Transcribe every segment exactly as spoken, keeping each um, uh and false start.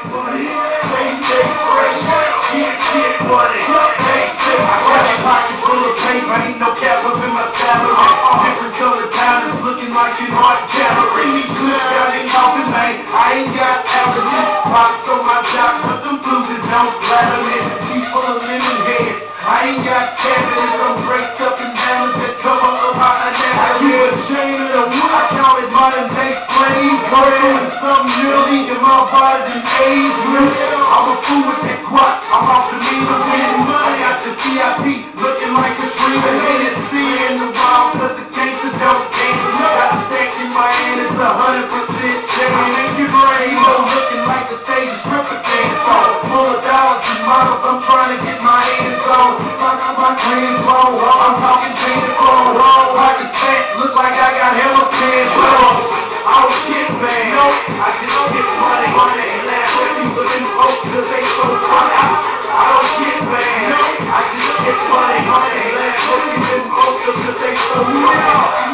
money. They stay fresh, get, get money. They, they, I got a pocket full of paper, ain't no cap up in my salary. Different color diamonds looking like an art gallery. Clip down in coffin, man, I ain't got allergies. Pops on my job, but them blues don't flatter me. She's full of lemon heads, I ain't got cabinets. I'm draped up in diamonds that cover up my anatomy. I give a chain of the wood, I call it modern day slave. Doing something really in my body than Adrian. I'm a fool with that guap, I'm off the mean of getting money out the V I P, looking like a dream. And it's in the wild, but the gangster don't dance. Got a stack in my hand, it's a hundred percent chance. Make your brain go looking like the stage stripper dance on. Full of dollars and models, I'm trying to get my hands on. My, my dreams low, I'm talking change phone. Pockets fat, look like I got hella pants on. I don't get man, no, I just get money, money, and laugh at you with them folks cause they so funny. I, I don't get man, no, I just get money, money, and laugh at you with them folks cause they so funny.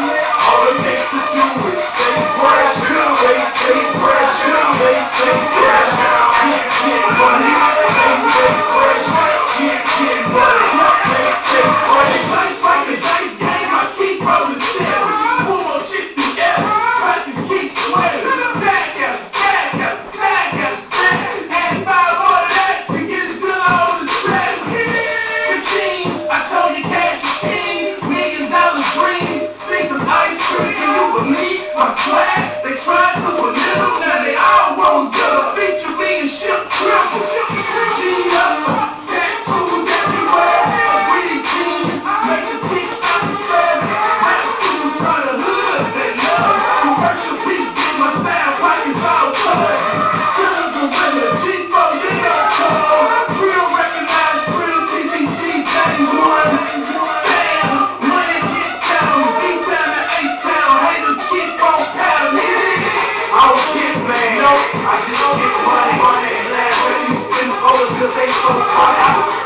All it takes to do is stay fresh, they stay fresh, they stay fresh. Get, get money, they stay fresh, get, get money, they stay fresh. It's like a dice game, I keep rolling shit. Pull more chicks together, practice keep sweating. Stack out, stack out, stack out, stack. Add five more to that to get as good on the track. The king, I told you cash is king. Million dollar dream, sneak some ice cream. Can you believe my swag? They tried to a little, now they all won't do it. Feature me and ship triple. G up, tattoos everywhere. A greedy genius, make the teeth stop the spread. Rap students from the hood, they love. Commercial beat, get my style, pockets all covered. Killers are women, G four, yeah, cold. Real recognized, real T T G, Daddy one. Damn, money get down, D-town to H-town, haters keep on paddling. I don't get man, no, I just get money, money, and laugh at you in photos cause they so funny.